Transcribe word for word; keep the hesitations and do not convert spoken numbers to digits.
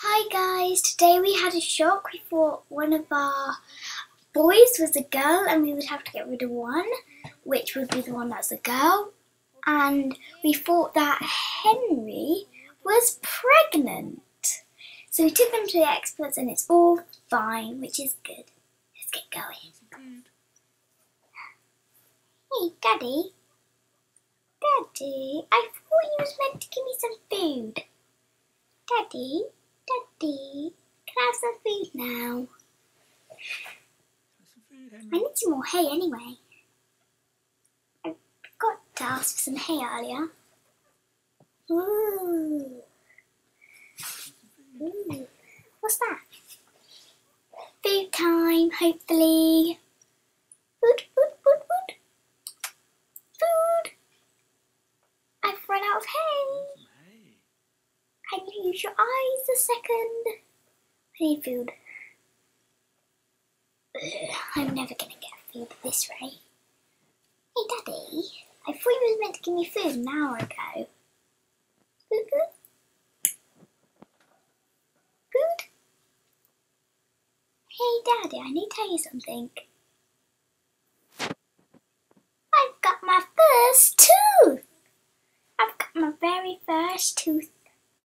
Hi guys, today we had a shock. We thought one of our boys was a girl and we would have to get rid of one, which would be the one that's a girl. And we thought that Henry was pregnant. So we took them to the experts and it's all fine, which is good. Let's get going. Hey Daddy. Daddy, I thought you was meant to give me some food. Daddy. Daddy, can I have some food now? Some food, Henry. I need some more hay anyway. I forgot to ask for some hay earlier. Ooh. Ooh. What's that? Food time, hopefully. Food, food, food, food. Food. I've run out of hay. Can you use your eyes a second? I need food. Ugh, I'm never gonna get food this way. Hey Daddy, I thought you was meant to give me food an hour ago. Food, food? Food? Hey Daddy, I need to tell you something. I've got my first tooth! I've got my very first tooth.